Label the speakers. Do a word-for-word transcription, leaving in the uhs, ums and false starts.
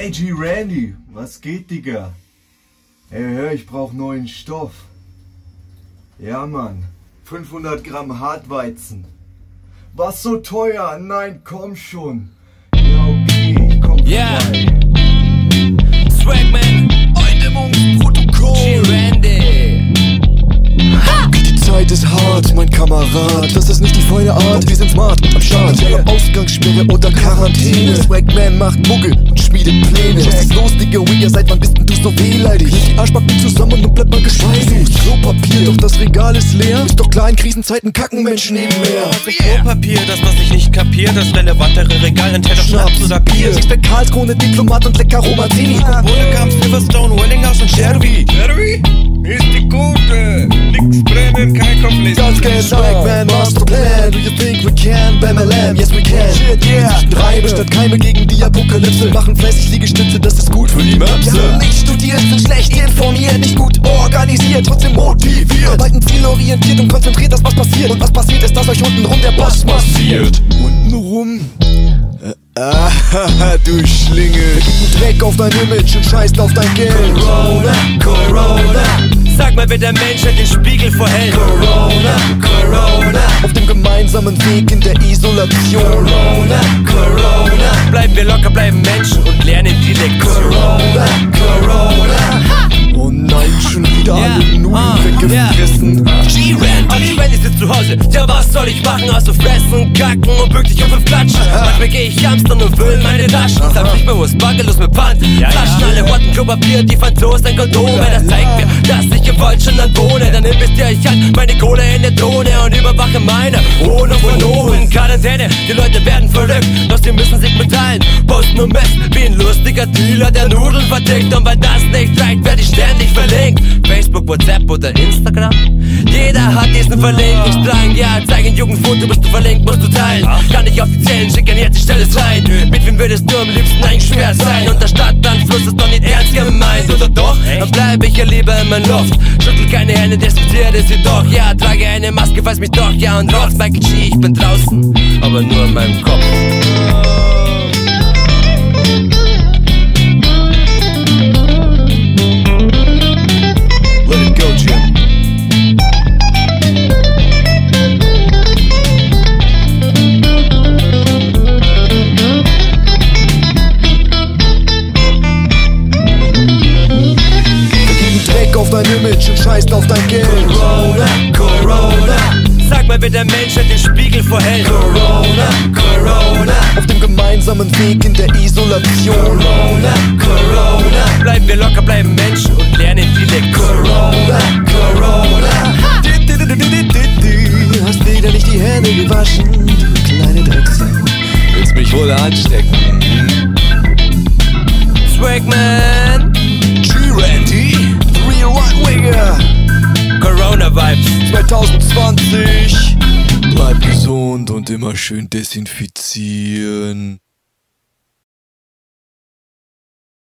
Speaker 1: Ey G-Randy, was geht, Digga? Ey, hör, ich brauch neuen Stoff. Ja, Mann. fünfhundert Gramm Hartweizen. Was so teuer? Nein, komm schon. Ja, okay, ich komm
Speaker 2: Yeah.
Speaker 1: vorbei.
Speaker 2: Swagman, Eindämmungsprotokoll, G-Randy.
Speaker 3: Die Zeit ist hart, mein Kamerad. Das ist nicht die Feuerart, wir sind smart am Start. Yeah. Ausgangssperre oder Quarantäne. Swagman macht Mucke und schmiedet Pläne. Was ist los, Digga, Wigger, seit wann bist denn du so wehleidig? Nimm die Arschbacken zusammen und bleib mal geschmeidig. Klopapier, doch das Regal ist leer. Ist doch klar, in Krisenzeiten kacken Menschen nebenher.
Speaker 2: Also Klopapier, das was ich nicht kapier, das relevantere Regal enthält doch Schnaps oder Bier.
Speaker 3: Ich bin Karlskrone, Diplomat und lecker Romazini.
Speaker 2: Bullegam, Silverstone, Wellinghaus und Sherry. Sherry? Ist die gute. Nix brennen, kein Kopf, nicht.
Speaker 3: Ganz genau, Swagman, Masterplan. Do you think we can? Bam, Lamb, yes we can. Shit, yeah. Reime statt Keime gegen die Apokalypse. Machen fleißig Liegestütze, das ist gut für die Möpse. Ja, nicht studiert, sind schlecht informiert, nicht gut organisiert, trotzdem motiviert. Arbeiten zielorientiert und konzentriert, das was passiert. Und was passiert ist, dass euch untenrum der Boss massiert. Untenrum? Ah, du Schlingel. Gib einen Dreck auf dein Image und scheißt auf dein Geld. Corona, Corona.
Speaker 2: Sag mal, wer der Mensch den Spiegel vorhält.
Speaker 3: Corona, Corona. Auf dem gemeinsamen Weg in der Isolation. Corona, Corona.
Speaker 2: Bleiben wir locker, bleiben Menschen und lernen die Lektion.
Speaker 3: Corona, Corona. Oh nein, schon wieder
Speaker 2: Ja,
Speaker 3: alle Nudeln
Speaker 2: ah,
Speaker 3: weggefressen.
Speaker 2: G-Randy, Randy sitzt zu Hause. Ja, was soll ich machen, außer fressen, kacken und pünktlich um fünf klatschen. Manchmal geh ich hamstern und füll meine Taschen. Sag nicht bewusst, Buckelos mit Pfand. Flaschen, alle Worten, Klopapier, die Franzosen, ein Kondom. Das zeigt mir, dass ich im Deutschland wohne. Dann investiere ich halt meine Kohle in der Drohne und überwache meine Wohnung von oben. Quarantäne, die Leute werden verrückt, doch sie müssen sich mitteilen. Posten und messen, wie ein lustiger Dealer, der Nudeln vertickt. Und weil das nicht reicht, werde ich ständig verlinkt. Facebook, WhatsApp oder Instagram. Jeder hat diesen Verlinkungsdrang. Ja, zeig ein Jugendfoto, bist du verlinkt, musst du teilen. Kann ich auf die Zellen schicken, jetzt ich stell es rein. Mit wem würdest du am liebsten eingesperrt sein? Und der Stadtanfluss ist doch nicht ernst gemeint, oder doch? Dann bleib ich ja lieber in meiner Luft. Schüttel keine Hände, desinfiziere sie doch. Ja, trage eine Maske, falls mich doch. Ja, und rocks, Michael G, ich bin draußen, aber nur in meinem Kopf.
Speaker 3: Let it go, Jim. Dreck auf dein Image und scheißt auf dein Geld. Corona, Corona.
Speaker 2: Sag mal, wer der Mensch den Spiegel vorhält.
Speaker 3: Corona, Corona. Auf dem gemeinsamen Weg in der Isolation. Corona, Corona.
Speaker 2: Bleiben wir locker, bleiben Menschen und lernen die Lektion.
Speaker 3: Corona, Corona. Hast wieder nicht die Hände gewaschen, du kleine Drecksau. Willst mich wohl anstecken?
Speaker 2: Swagman,
Speaker 3: G-Randy, Real White Wigger.
Speaker 2: Corona Vibes
Speaker 3: zwanzig zwanzig. Bleib gesund und immer schön desinfizieren.